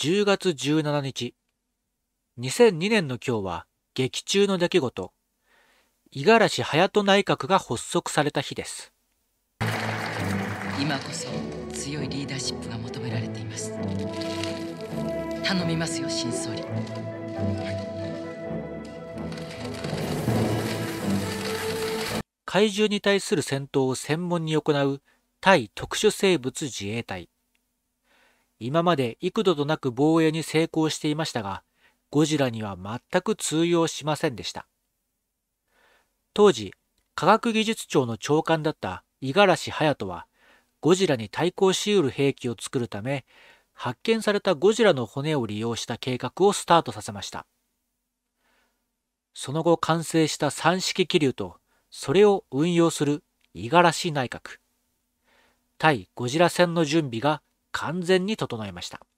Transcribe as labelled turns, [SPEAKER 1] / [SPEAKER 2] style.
[SPEAKER 1] 10月17日、2002年の今日は劇中の出来事、五十嵐隼人内閣が発足された日です。
[SPEAKER 2] 今こそ強いリーダーシップが求められています。頼みますよ、新総理。
[SPEAKER 1] 怪獣に対する戦闘を専門に行う対特殊生物自衛隊。今まで幾度となく防衛に成功していましたが、ゴジラには全く通用しませんでした。当時、科学技術庁の長官だった五十嵐隼人は、ゴジラに対抗しうる兵器を作るため、発見されたゴジラの骨を利用した計画をスタートさせました。その後完成した三式気流と、それを運用する五十嵐内閣。対ゴジラ戦の準備が完全に整いました。